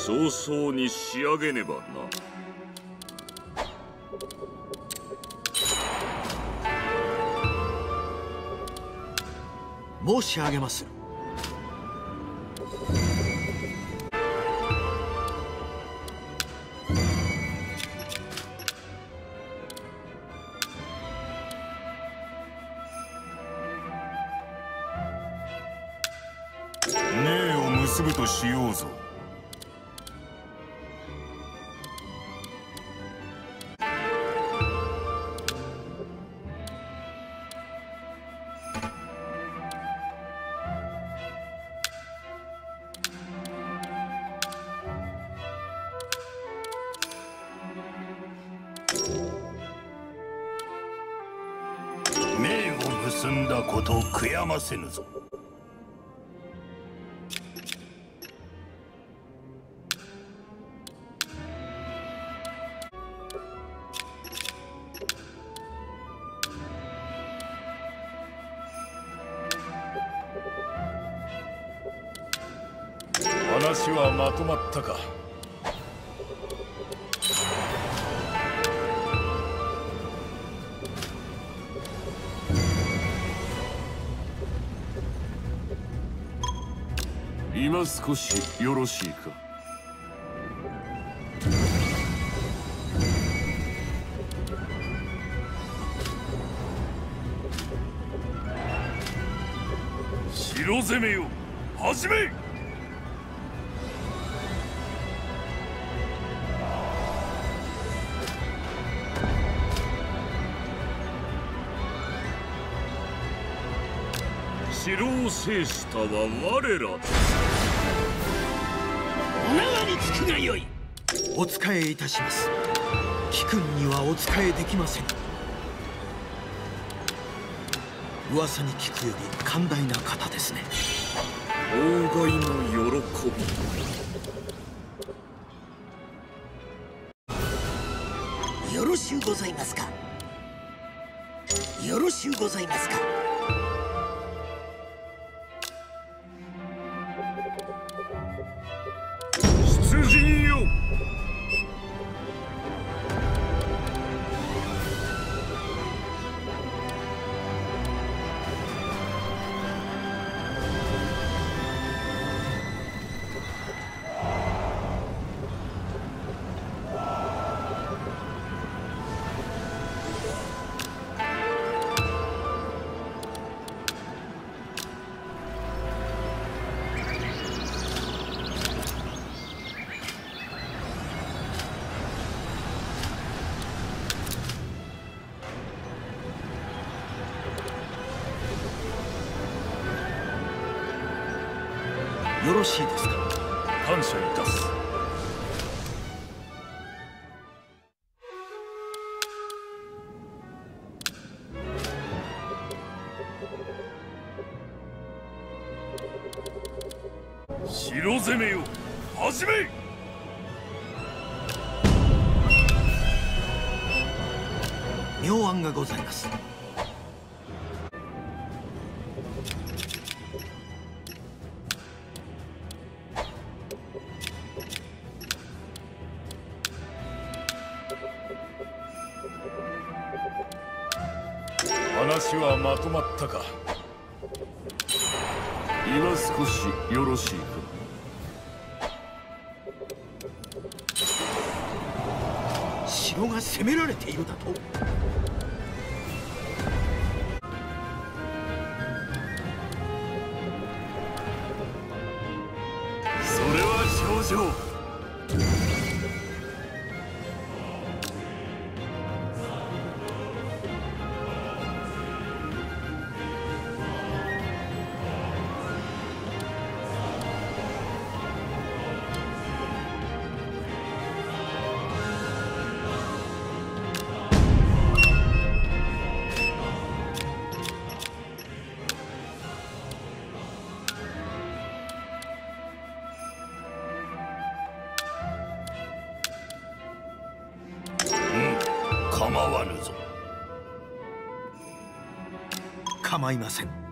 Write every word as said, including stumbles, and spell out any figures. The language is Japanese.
早々に仕上げねばな。 申し上げます。 命を結ぶとしようぞ。命を結んだことを悔やませぬぞ。話はまとまったか。 今少しよろしいか。 城攻めよ、始め。 城を制したは我らだ。 縄につくがよい。お仕えいたします。貴君にはお仕えできません。噂に聞くより寛大な方ですね。 法外の喜び。よろしゅうございますか。よろしゅうございますか。 出陣よ。 よろしいですか。 感謝いたす。城攻めよ、始め。 妙案がございます。 話はまとまったか。 今少しよろしいか。 城が攻められているだと。 それは少々。構わぬぞ。 構いません。